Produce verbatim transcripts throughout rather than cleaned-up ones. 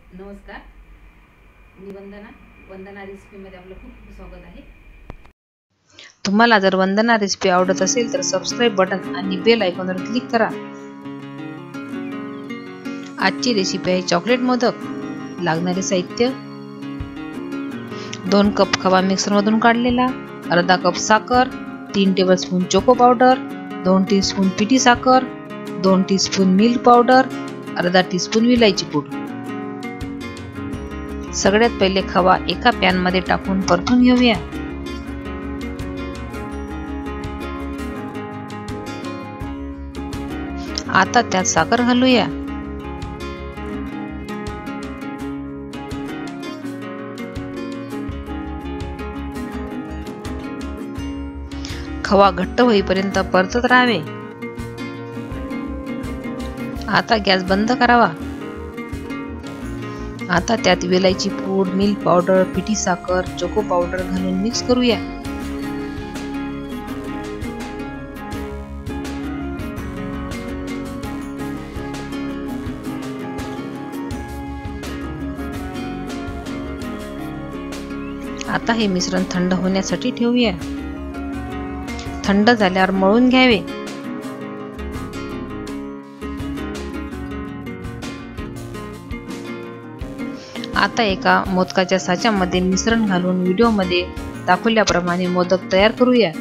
नमस्कार, मी वंदना वंदना रेसिपीमध्ये आपलं खूप खूप स्वागत आहे। तुम्हाला जर वंदना रेसिपी आवडत असेल तर सबस्क्राइब बटन आणि बेल आयकॉनवर क्लिक करा। आजची रेसिपी आहे चॉकलेट मोदक। लागणारे साहित्य: दोन कप खवा मिक्सर मधून काढलेला, अर्धा कप साखर, तीन टेबलस्पून चोको पावडर, दोन टीस्पून पिठी साखर, दोन टीस्पून मिल्क पावडर, अर्धा टीस्पून विलायची पूड। सगळ्यात पहिले खवा एका पॅन मध्ये टाकून परतून घेऊया। आता त्यात साखर घालूया। खवा घट्ट होईपर्यंत परतत राहावे। आता गॅस बंद करावा। आता त्यात वेलायची पूड, मिल्क पावडर, पिठी साखर, चोको पावडर घालून मिक्स करूया। आता हे मिश्रण थंड होण्यासाठी ठेवूया। थंड झाल्यावर मळून घ्यावे। आता एका मोदकाच्या साच्यामध्ये मिश्रण घालून व्हिडिओमध्ये दाखवल्याप्रमाणे मोदक तयार करूया।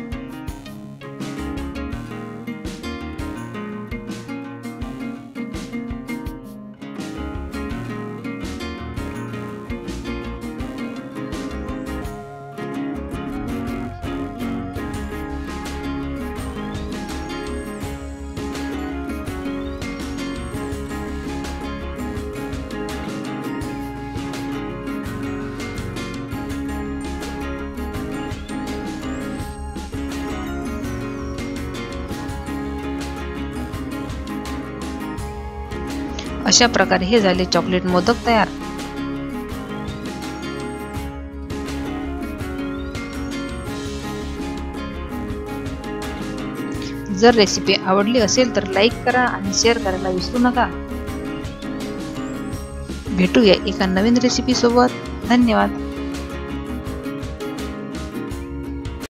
अशा प्रकारे हे झाले चॉकलेट मोदक तयार। जर रेसिपी आवडली असेल तर लाईक करा आणि शेअर करायला विसरू नका। भेटूया एका नवीन रेसिपी सोबत। धन्यवाद।